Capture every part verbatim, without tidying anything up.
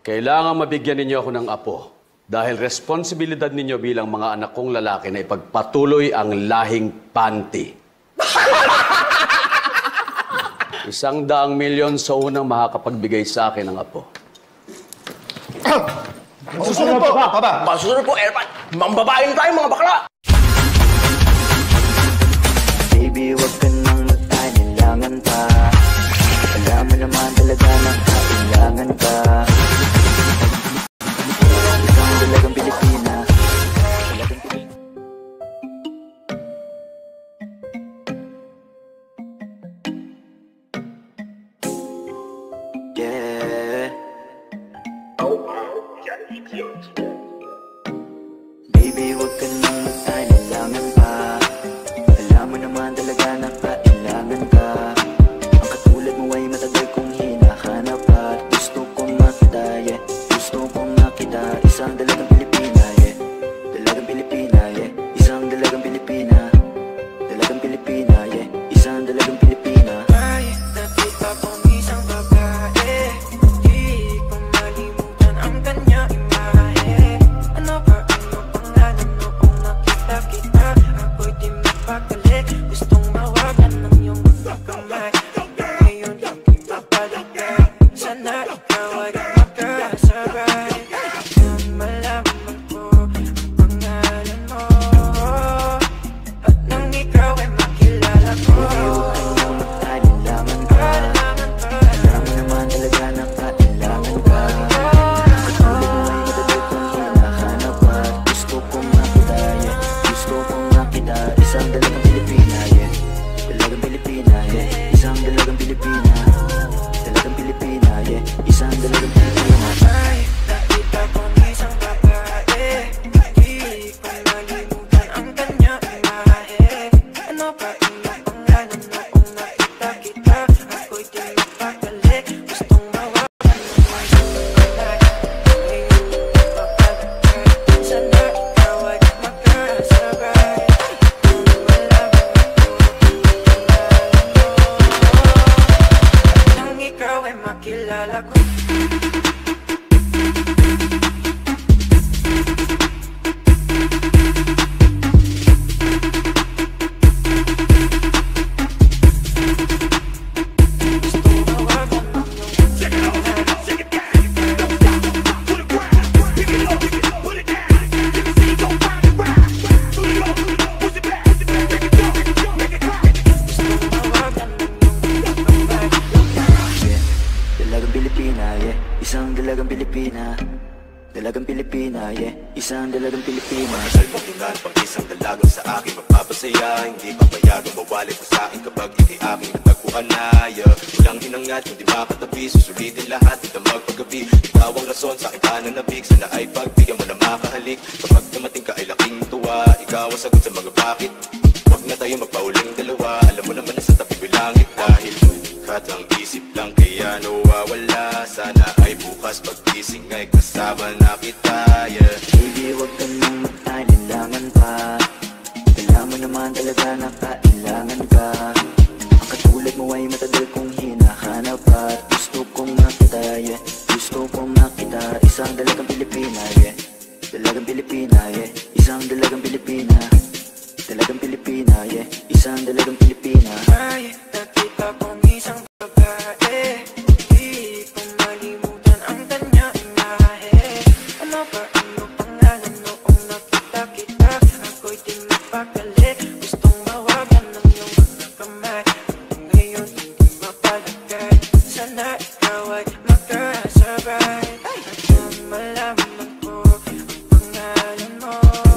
Kailangan mabigyan ninyo ako ng apo dahil responsibilidad ninyo bilang mga anak kong lalaki na ipagpatuloy ang lahing panty. Isang daang milyon sa unang makakapagbigay sa akin ng apo. Susunod po! Baba! Susunod po, Erpan! Mambabayin tayo, mga bakla! Baby, wag ka nang magkailangan pa. Alam mo naman talaga na kailangan ka. Isang dalagang Pilipina. Yeah. Baby, wag ka nang magkailangan pa. Alam mo naman talaga na kailangan ka. Ang katulad mo ay matagal kong hinahanap at gusto kong makita, yeah. Gusto kong makita isang dalagang Pilipina, yeah. Dalagang Pilipina, yeah. Isang dalagang Pilipina. Dalagang Pilipina, yeah. Isang dalagang Pilipina. Ay, nakita kong isang babae. Di ko malimutan ang kanyang imahe. Ano ba, ano pangalan noong nakita kita? Ako'y di mapakali. Gustong mawagan ng iyong kamay. Ngayon hindi mapalagay. Sana ikaw ay magkasabay. Nang malaman ko ang pangalan mo, at nang ikaw ay makilala ko. Kailangan ka. Alam mo naman talaga na kailangan ka. Katulad mo ay matagal kong hinahanap at gusto kong makita, yeah. Gusto kong makita isang dalagang Pilipina, yeah. Dalagang Pilipina, yeah. Isang dalagang Pilipina. Dalagang Pilipina, yeah. Isang dalagang Pilipina. Ay, nakita kong isang babae. Di ko malimutan ang kanyang imahe. Ano ba iyong pangalan noong nakita kita? Ako'y di mapakali. Gustong mawagan ng iyong kamay. Ngayon hindi mapalagay. Sana ikaw ay magkasabay. Nang malaman ko ang pangalan mo, at nang ikaw ay makilala ko. Gustong mawagan ng iyong kamay. Gustong mawagan ng iyong kamay. Yeah. Dalagang Pilipina, yeah. Isang dalagang Pilipina. Dalagang Pilipina, yeah. Isang dalagang Pilipina. Masal pagtinggan pang isang dalagang sa akin magpapasaya. Hindi papayagang mawali pa sa akin kapag ikay aking natagpuan na, yeah. Walang hinangat, hindi makatabi. Susulitin lahat, hindi magpagabi. Ikaw ang rason sa aking pananabik. Sana ay pagbigyan mo na makahalik. Kapag dumating ka ay laking tuwa. Ikaw ang sagot sa mga bakit. Huwag na tayo magpauling dalawa. Alam mo naman na sa tabi ko langit. Dahil katang isip lang kaya nawawala. Sana ay bukas paggising ay kasama na kita, yeah. Baby, wag ka nang magkailangan pa. Alam mo naman talaga na kailangan ka. Ang katulad mo ay matagal kong hinahanap at gusto kong makita, yeah. Gusto kong makita isang dalagang Pilipina, yeah. Dalagang Pilipina, yeah. Isang dalagang Pilipina. Dalagang Pilipina, yeah. Isang dalagang Pilipina. Ay, nakita kong isang babae. Di ko malimutan ang kanyang imahe. Ano ba, ano pangalan noong nakita kita? Ako'y di mapakali. Gustong mawagan ng iyong kamay. Ngayon hindi mapalagay. Sana ikaw ay magkasabay. At nang malaman ko ang pangalan mo,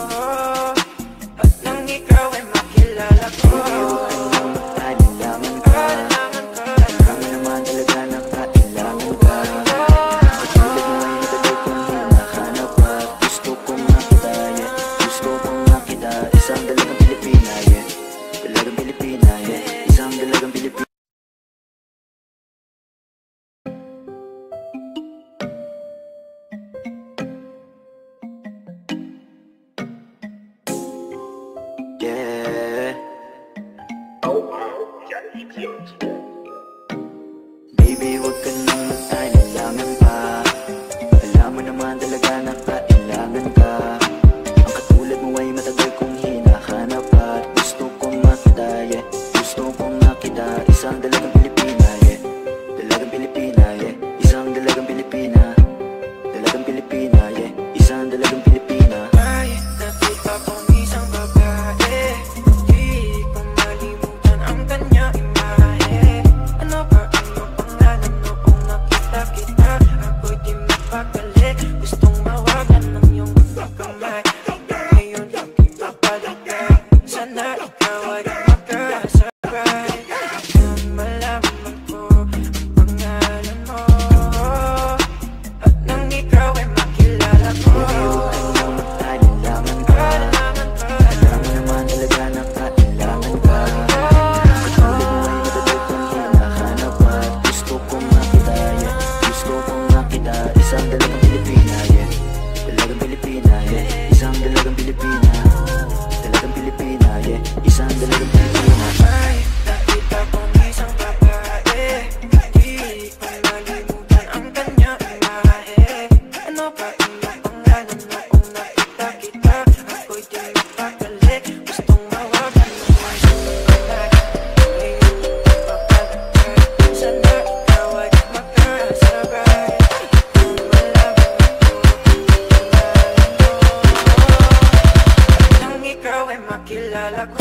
at nang ikaw ay makilala ko. Kailangan ka. Kailangan ka. Alam mo naman talaga na kailangan ka. Katulad mo ay matagal kong hinahanap at gusto kong makita, yeah. Gusto kong makita isang dalagang Pilipina, yeah. Dalagang Pilipina, yeah. Isang dalagang Pilipina. Yeah. Baby, wag ka nang magkailangan pa. Pilipina, dalagang Pilipina, yeah. Isang dalagang Pilipina. Ay, nakita kong isang babae, di ko malimutan ang kanyang imahe. Ano ba iyong pangalan noong nakita kita? Ako'y di mapakali, gustong mawagan mo ang pangalan. Ngayon ipapagkat, sana ikaw ay makasabay. Kung malaman mo, kailangan mo, at nang ikaw ay makilala ko.